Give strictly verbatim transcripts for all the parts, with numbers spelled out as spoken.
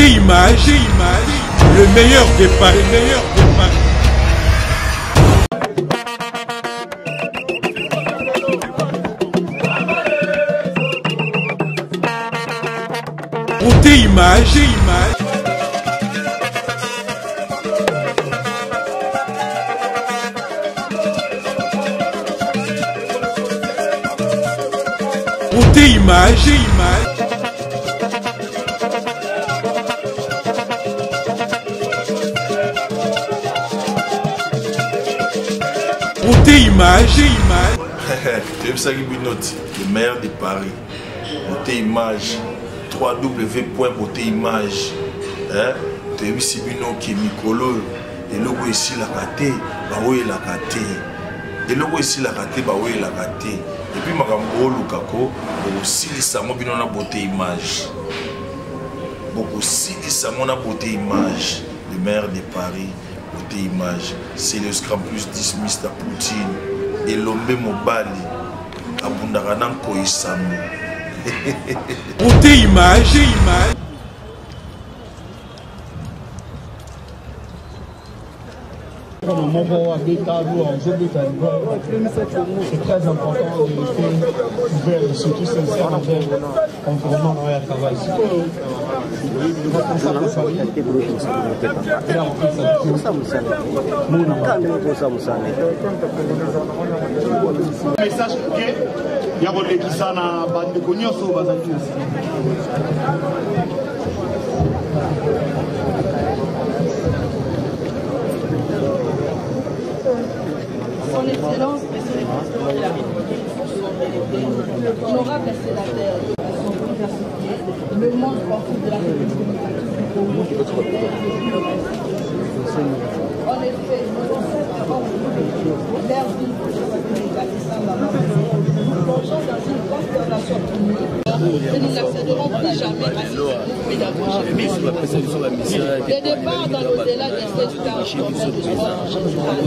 Beauté Image, image, le meilleur des paris, le meilleur des paris. Beauté Image, image. Beauté Image, image. Beauté Image, image. Tu sais le meilleur des paris. Beauté Image. w w w point beauté image. Tu as vu si bino qui est Mikolo. Et le logo ici la kate. Bah oui la kate. Et le logo ici la kate. Bah oui la kate. Et puis makambo lukako. Aussi les samons bino na Beauté Image. Beaucoup aussi les samons na Beauté Image. Le meilleur des paris. Beauté Image, c'est le Scrum plus dix mister Poutine et l'Ombe Mobali Abundaranan Koisamu. Beauté Image, image. C'est très important de rester ouvert, surtout sincère envers l'environnement dans le travail. Message que ya kolekisa na bandeko nyonso bazali na Son Excellence, Monsieur le Président de la République, honorable sénateur de son université, le monde sportif de la République démocratique du Congo, en effet, nous constatons l'air d'une nous plongeons dans une constellation unique et nous n'accéderons plus jamais à ce mouvement pédagogique. Le départ dans l'au-delà de cette tâche de sport en général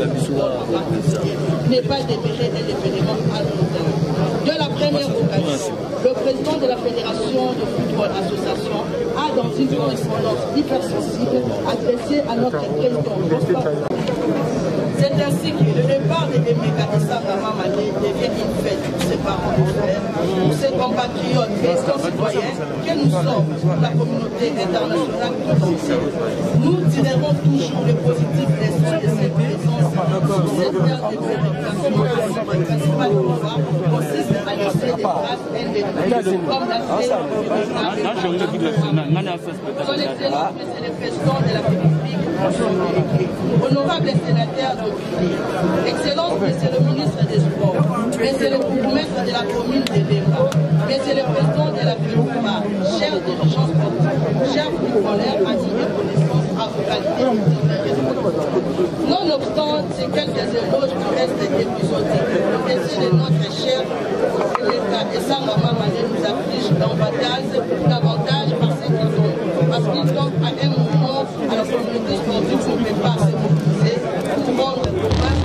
n'est pas déméré un événement anodin. De la première occasion, le président de la Fédération de football association a, dans une correspondance hypersensible, adressée à notre président. C'est ainsi que le départ de Emeka Issanga Mamadi devient une fête pour ses parents de frères, pour ses compatriotes et concitoyens que nous sommes, la communauté internationale tout entière. Nous tirerons toujours le positif leçon de cette présence sur cette terre de purification à son principal pouvoir consiste à laisser des traces indélébiles comme l'a fait son Excellence, Monsieur le Président de la République, honorable sénateur de Excellence, Monsieur le ministre des Sports, Monsieur le bourgmestre de la commune de Lemba, Monsieur le président de la Fédération, chers dirigeants sportifs, chers footballeurs, amis et connaissances à vos qualités. Nonobstant ces quelques éloges qui restent épisodiques, le décès de notre cher Emeka Issanga Mamadi nous afflige davantage, davantage parce qu'ils ont, parce qu'ils ont à un moment à la communauté sportive qui ne peut pas se mobiliser pour rendre hommage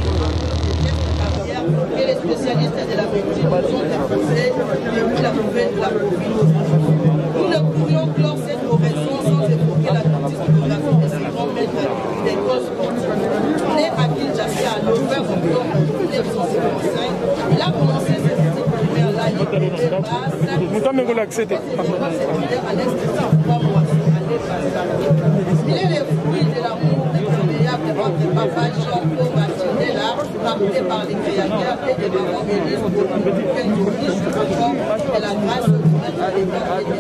et les spécialistes de la médecine nous ont déposé depuis la nouvelle de la Covid. Nous ne pourrions clore cette oraison sans évoquer la discographie de ces grands maîtres des causes sportives. Né à Kinshasa le vingt octobre mille neuf cent cinquante-cinq, il a commencé ses études primaires là, il était basse, et ses études secondaires à l'Institut de trois mois il est le fruit de l'amour incroyable de votre papa Jean-Paul Matinella, rappelé par les créateurs et des parents Élise pour que nous riches encore de la grâce de notre État et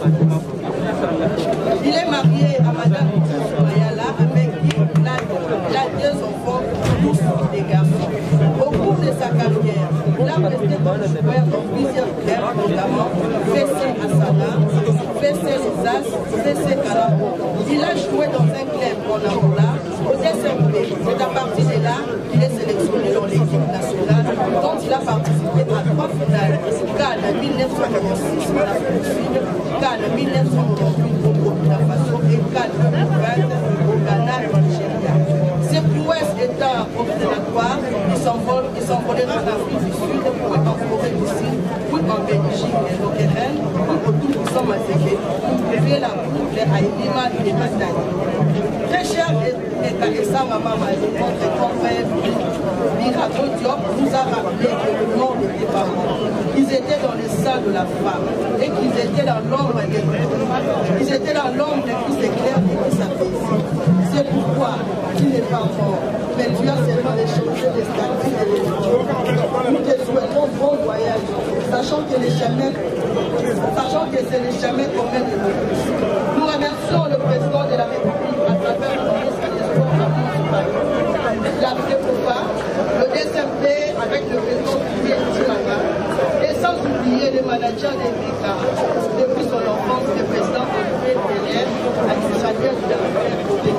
il est marié à Madame Mayala avec qui il a deux enfants, tous des garçons. Au cours de sa carrière, il a resté dans le joueur dans plusieurs clubs, notamment F C Asana, F C Les As, F C Carabo. Il a joué dans un club en Angola, au D S M P. C'est à partir de là qu'il est sélectionné dans l'équipe nationale, dont il a participé à trois finales. CAN mille neuf cent quarante-six en Afrique du Sud, CAN mille neuf cent quarante-huit au Burkina Faso et CAN deux mille vingt au Ghana et au Nigeria. Ces prouesses étant obligatoires, ils s'envolaient en Afrique du Sud, puis en Corée du Sud, puis en Belgique et au Keren, puis au Tout-Puissant Mazéké, pour créer la boucle scolaire à Lima et Matani. Très cher et ça, maman m'a dit, notre confrère Miracle Diop nous a rappelé que le nom n'était pas mort. Ils étaient dans les salles de la femme et qu'ils étaient dans l'ombre des Ils étaient dans l'ombre des plus éclairs et qui s'apprécient. C'est pourquoi il n'est pas mort. Mais tu as seulement échangé les statuts et les jours. Nous te souhaitons bon voyage, sachant que les chemins, sachant que c'est les chemins communs de nous. Nous remercions le président de la République à travers le ministre des Sports, la Prépopa, le D S M P avec le président Pierre Timaka, et sans oublier les managers des B I C A. Depuis son enfance, le président de l'U P L a été salué de la première côté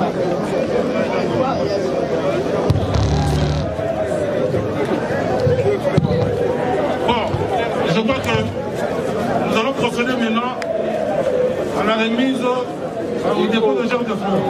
Bon, je crois que nous allons procéder maintenant à la remise au dépôt de germes de fleurs.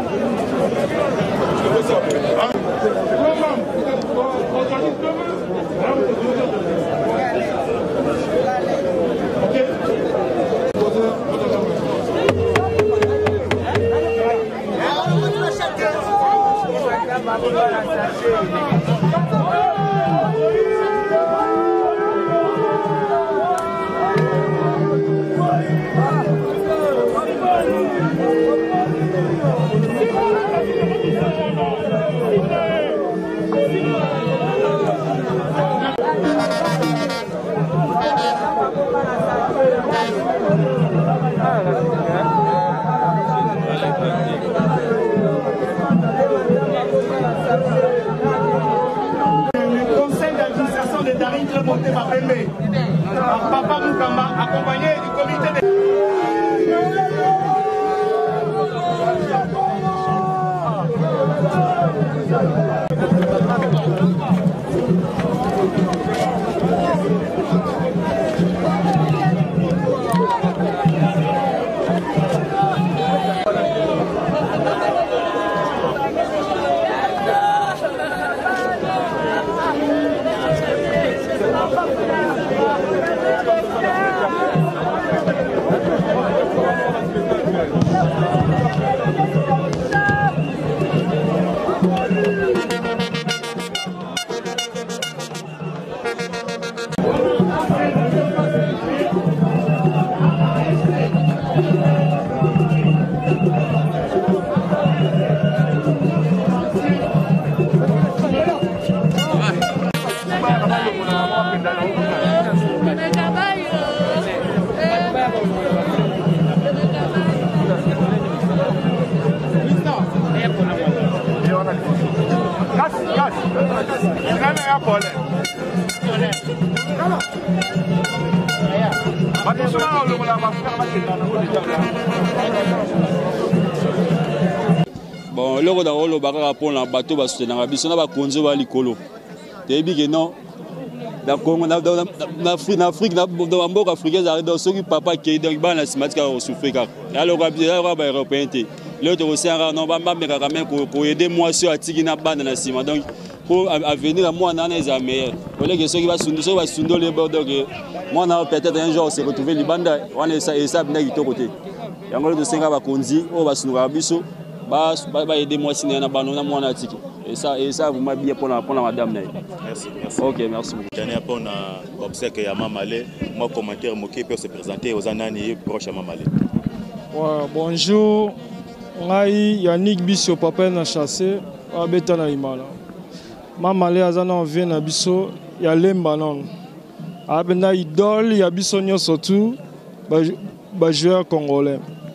Papa Mukamba, accompagné du comité de... Bon, le rôle dans le bagarre pour la bateau va soutenir la biso na ba konzo ba likolo. Tebi que non. Dans Congo, dans Afrique, dans Afrique, dans mboka africaine, dans ceux qui papa qui donc ba na simatika au souffrir. Alors on va ba européen té. L'autre aussi un non ba ba me quand même pour aider moi sur atiki na bande na sima. Donc pour avenir à moi na les meilleurs. Pour les ceux qui va sundo, ceux va sundo les bords que moi na peut-être un jour se retrouver libanda, on est ça et ça bien qui côté. Yango de senga ba konzi, on va sundo biso. Bah, bah, aidez-moi si on a abandonné mon article. Et ça, et ça, vous m'avez bien pour la, pour la madame. Merci, merci. Ok, merci beaucoup. J'en ai pas un obsèque à Mamalé. Moi, commentaire, moqué peut se présenter aux années proches à Mamalé. Ouais, bonjour. Ngai Yannick Bisso, papa na chassé, à Betana Imala. Mamalé azana on vient à Bisso, il y a l'emba non. Abena idole, il y a Bisso nyo surtout, bah joueur congolais.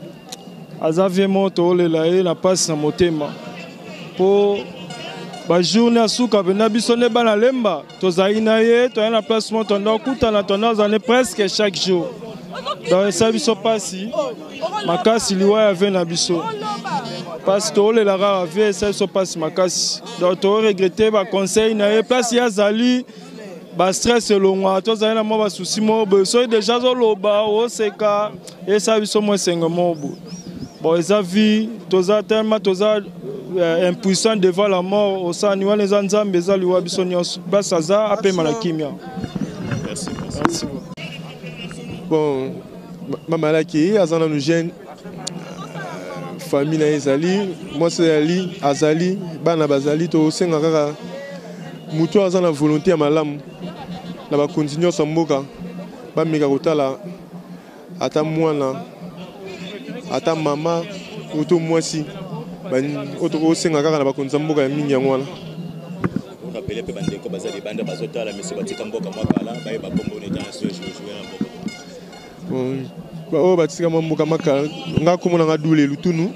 Azavie moto le laé la passe na motema pour ba journée à souka bena biso ne bana lemba to zaina ye to na place moto ndo kuta na tona zane presque chaque jour dans ça biso passi makasi liwa ya ve na biso parce que le la rare vie ça biso passi makasi donc to regretter ba conseil na ye place ya zali ba stress longwa to zaina mo ba souci mo be so déjà zo loba o seka et ça biso mo sengo mo bon, ils ont vu, tous ont tellement impuissants devant la mort. Au sein, nous les ensemble, les gens, ils ont Basaza, après Malakimia. Merci, merci. Bon, Mamalaki, Azana nous gêne. famille na ezali moi c'est ali azali bana bazali to senga kaka mutu aza na volonté ya malamu na ba continuer sa mboka ba meka kotala ata mwana ata mama oto mwasi ba oto senga kaka na ba konza mboka ya mingi yango wana rappeler pe bande ko bazali bande bazotala mais c'est batika mboka mwakala baye ba kombo ne dans ce jouer na mboka bon ba o batika mboka makala nga komona nga dule lutunu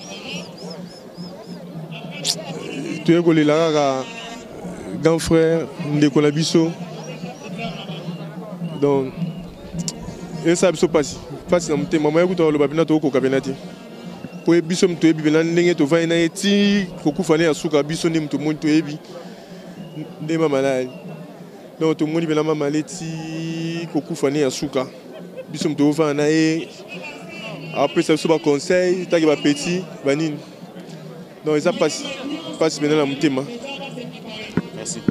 tu ko lela kaka grand frère ndeko na biso donc et ça biso passe passe na mutema mama yakuta loba bina to ko kabinati po biso mto ebi bina ndenge to vaina eti kokufa ne asuka biso ndi mto monto ebi nde mama la donc to moni bina mama leti kokufa ne asuka biso mto vaina e après ça biso ba conseil taki ba petit banini donc ça passe passe bina na mutema. Merci.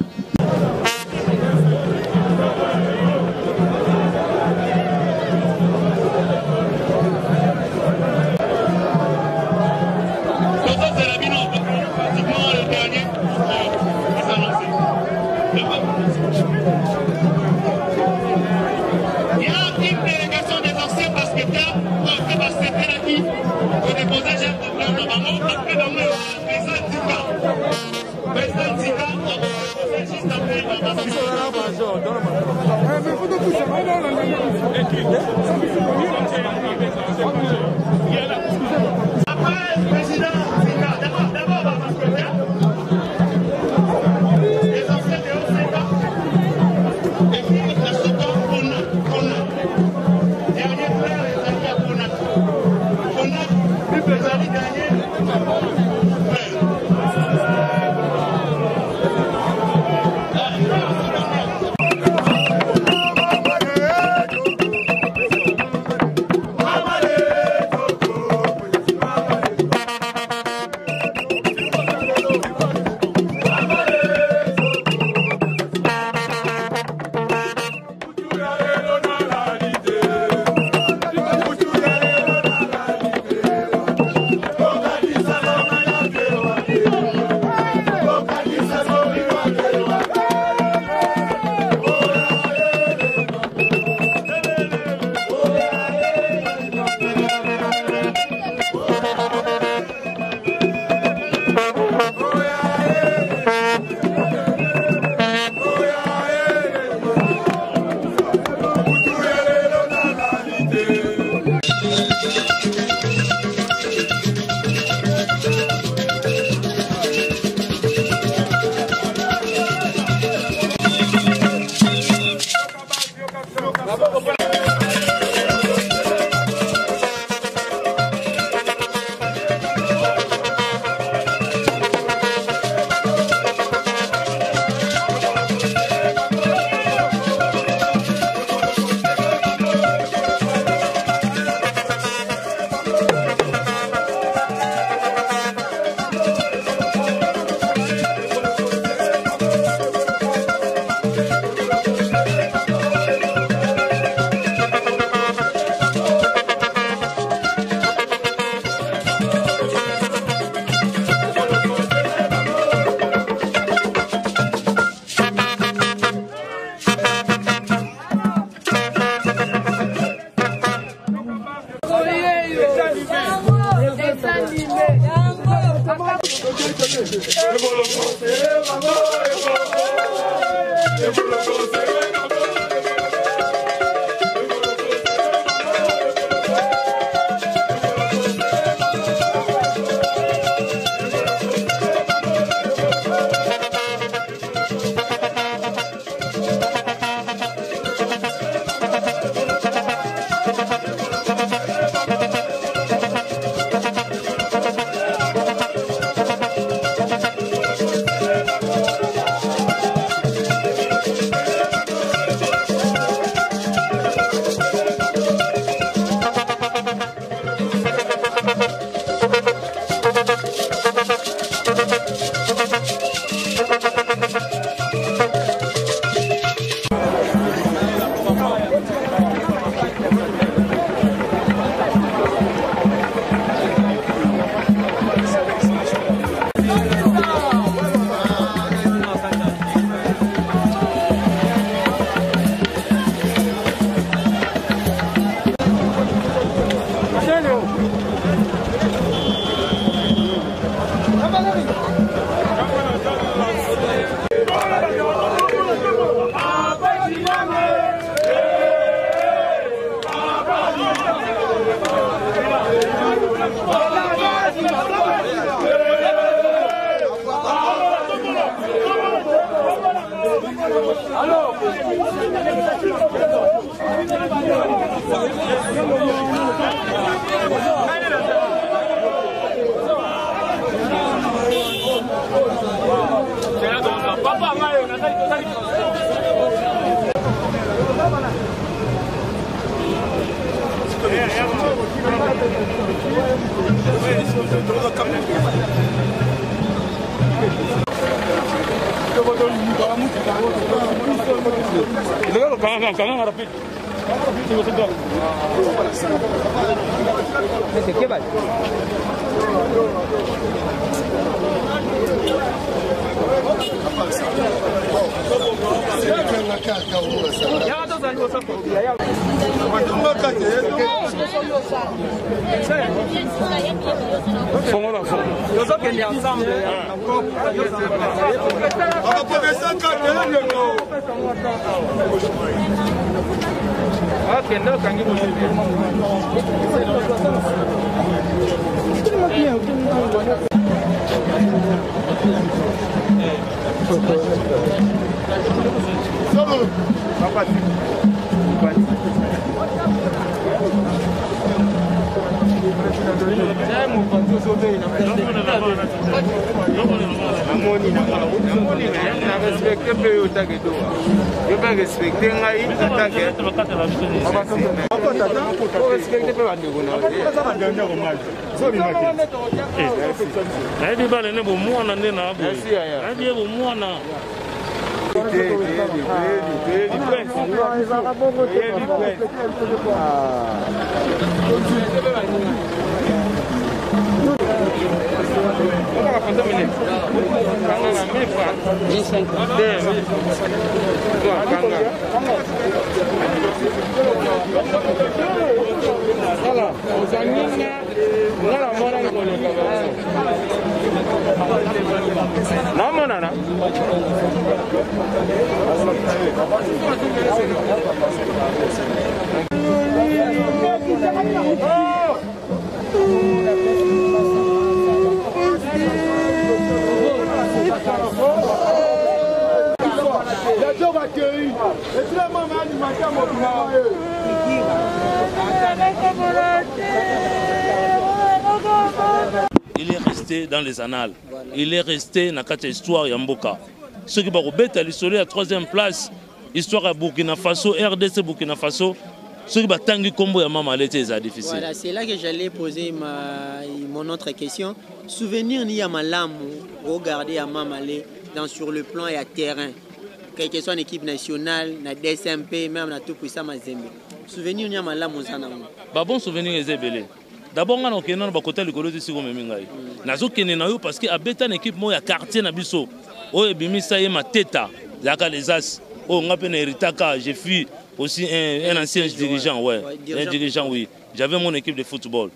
Il est resté dans les annales. Il est resté dans cette histoire Yamboka. Ceux qui vont à l'histoire à la troisième place, histoire à Burkina Faso, R D C Burkina Faso. Ceux qui vont tanguer combo à Mama Malé, c'est difficile. Voilà, c'est là que j'allais poser ma, mon autre question. Souvenir ni à Malam, regarder à Mama Malé dans sur le plan et à terrain. Quelle que soit une équipe nationale, na D S M P, même na tout puissant Mazembe. Souvenir ni à Malam, on s'en a. Bah bon souvenir est belé. D'abord on a un kenan ba côté le colo de sigo memingai. Nazo kenan yo parce que abeta une équipe moya quartier na biso. O ebimisa ye mateta, zaka les as. Oh on a peine Ritaka, j'ai fui aussi un, un ancien dirigeant, ouais, ouais un dirigeant, oui. J'avais mon équipe de football.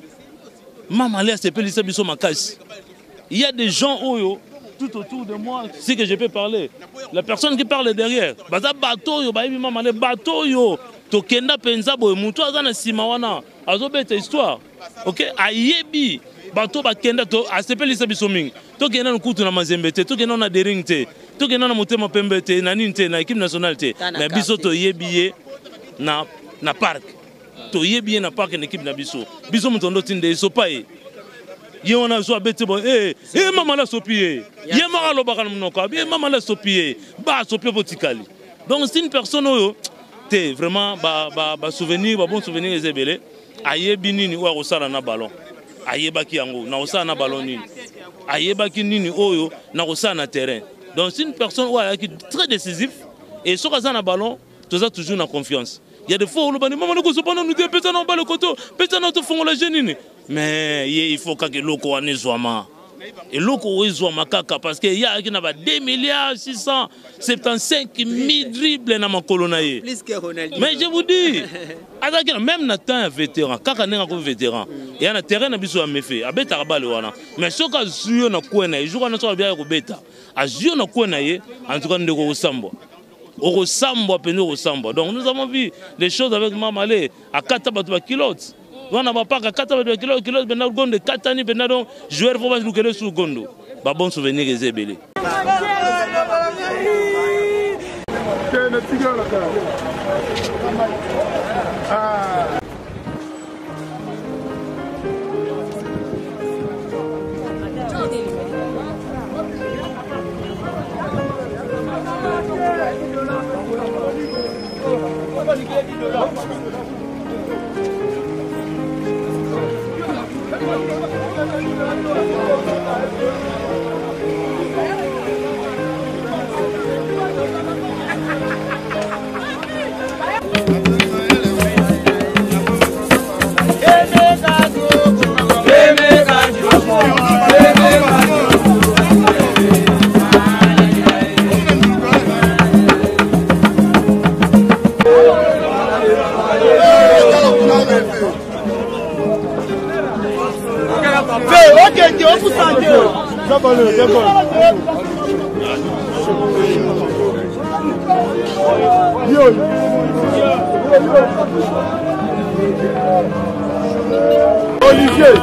Maman, là, c'est Pélissa Bisso Makas. Il y a des gens oh, tout autour de moi, c'est que je peux parler. La personne qui parle derrière, baza bateau yo, baby maman, le bateau yo, tokenda penza boy, muto azana simawana, azobeta histoire. OK, ayebi bateau bakenda to asepelisa biso mingi. Tokenda nkutu na Mazembe te, tokenda na dering te. Tokenda na Motema Pembe te, na nini te, na équipe nationale te. Mais biso to yebiye na na parc. To yebiye na parc na équipe na biso. Biso mutondo tinde so pa e. Ye on a zo bete bon eh eh maman la sopie. Ye mara lo bakana mnoka, ye maman la sopie. Ba sopie botikali. Donc c'est une personne oyo te vraiment ba ba ba souvenir, ba bon souvenir ezebele. Ayebi nini wa osala na ballon. Ayebaki yango na osala na ballon nini. Ayebaki nini oyo na osala na terrain. Donc c'est une personne qui est très décisive et sur un ballon, tu as toujours la confiance. Il y a des fois où le ballon, maman, nous dit peut-être non pas le côté, peut-être non font la génie. Mais il faut que l'oko en soit ma. Et l'oko soit ma kaka parce qu'il y a deux milliards six cent soixante-quinze mille dribbles dans ma colonne. Plus que Ronaldo. Mais je vous dis, même Nathan est vétéran, kaka n'est pas vétéran. Il y a un terrain qui est méfait, à bêta rabale wana. Mais ce que je na kuena, je joue na so bien au bêta. A je na kuena ye, en tout cas de Rosambo. Au Rosambo peine Rosambo. Donc nous avons vu des choses avec Mamalé à Katabatu Kilote. On n'a pas qu'à Katabatu Kilote, Kilote benal gonde Katani benado joueur faut pas nous que sous gondo. Ba bon souvenir les ébélés. Ah. Thank you. Olivier.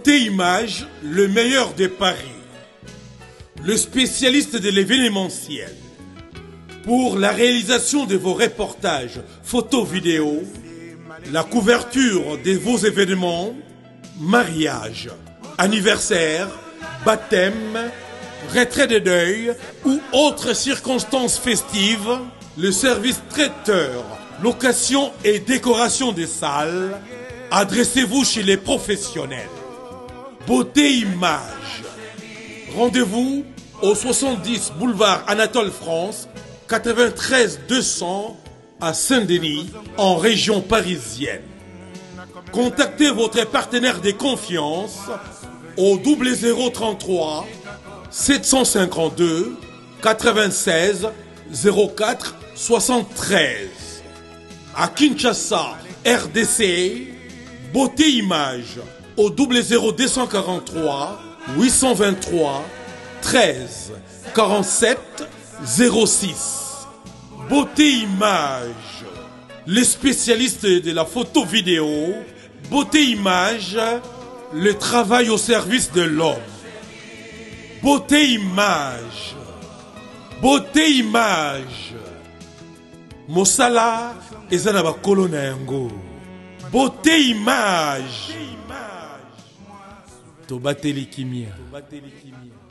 Beauté Image, le meilleur de Paris. Le spécialiste de l'événementiel. Pour la réalisation de vos reportages, photos, vidéos, la couverture de vos événements, mariage, anniversaire, baptême, retrait de deuil ou autres circonstances festives, le service traiteur, location et décoration des salles, adressez-vous chez les professionnels. Beauté Image. Rendez-vous au soixante-dix boulevard Anatole France, quatre-vingt-treize deux cents à Saint-Denis, en région parisienne. Contactez votre partenaire de confiance au double zéro trente-trois sept cent cinquante-deux quatre-vingt-seize zéro quatre soixante-treize. À Kinshasa, R D C, Beauté Image au double zéro deux cent quarante-trois huit cent vingt-trois treize quarante-sept zéro six. Beauté Image, les spécialistes de la photo vidéo. Beauté Image, le travail au service de l'homme. Beauté Image, Beauté Image, Mosala ezana bakolo na yango. Beauté Image, Tobateli Kimia.